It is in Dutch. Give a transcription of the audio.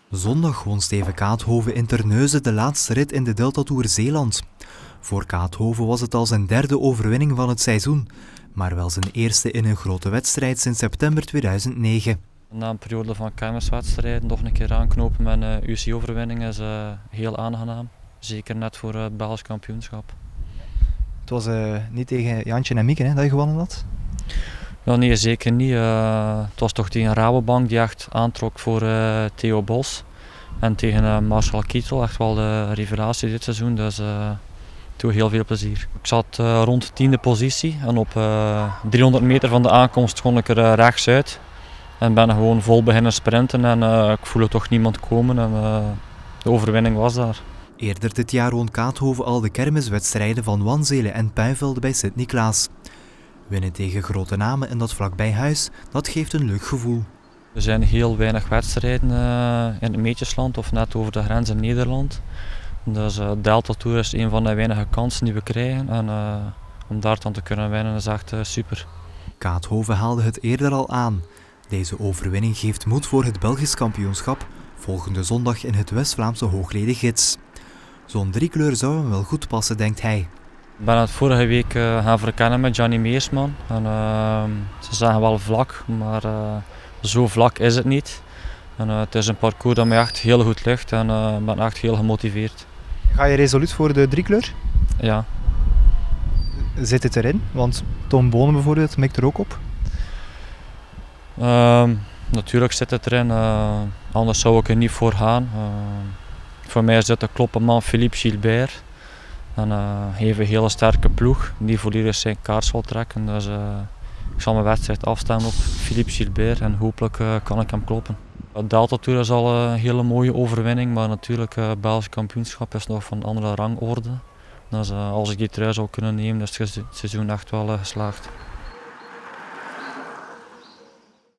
Zondag won Steven Kaathoven in Terneuzen de laatste rit in de Delta Tour Zeeland. Voor Kaathoven was het al zijn derde overwinning van het seizoen, maar wel zijn eerste in een grote wedstrijd sinds september 2009. Na een periode van kermiswedstrijden nog een keer aanknopen met een UCI-overwinning is heel aangenaam. Zeker net voor het Belgisch kampioenschap. Het was niet tegen Jantje en Mieke dat je gewonnen had? Ja, nee, zeker niet. Het was toch tegen Rabobank die echt aantrok voor Theo Bos. En tegen Marcel Kittel, echt wel de revelatie dit seizoen. Dus toen heel veel plezier. Ik zat rond de 10e positie en op 300 meter van de aankomst kon ik er rechts uit. En ben gewoon vol beginnen sprinten en ik voelde toch niemand komen en de overwinning was daar. Eerder dit jaar won Kaathoven al de kermiswedstrijden van Wanzele en Puivelde bij Sint-Niklaas. Winnen tegen grote namen en dat vlak bij huis, dat geeft een leuk gevoel. Er zijn heel weinig wedstrijden in het Meetjesland of net over de grens in Nederland. Dus Delta Tour is een van de weinige kansen die we krijgen en om daar dan te kunnen winnen is echt super. Kaathoven haalde het eerder al aan. Deze overwinning geeft moed voor het Belgisch kampioenschap volgende zondag in het West-Vlaamse Hoogleden Gids. Zo'n driekleur zou hem wel goed passen, denkt hij. Ik ben het vorige week gaan verkennen met Gianni Meersman. En, ze zeggen wel vlak, maar zo vlak is het niet. En, het is een parcours dat mij echt heel goed ligt en ik ben echt heel gemotiveerd. Ga je resoluut voor de driekleur? Ja. Zit het erin? Want Tom Bonen bijvoorbeeld mikt er ook op. Natuurlijk zit het erin, anders zou ik er niet voor gaan. Voor mij zit de kloppenman Philippe Gilbert. En heeft een hele sterke ploeg die volledig zijn kaart zal trekken. Dus ik zal mijn wedstrijd afstemmen op Philippe Gilbert en hopelijk kan ik hem kloppen. De Delta Tour is al een hele mooie overwinning, maar natuurlijk het Belgisch kampioenschap is nog van een andere rangorde. Dus als ik die trui zou kunnen nemen, is het seizoen echt wel geslaagd.